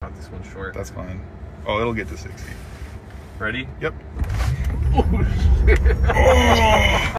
cut this one short. That's fine. Oh, it'll get to 60. Ready? Yep. Oh, shit. Oh!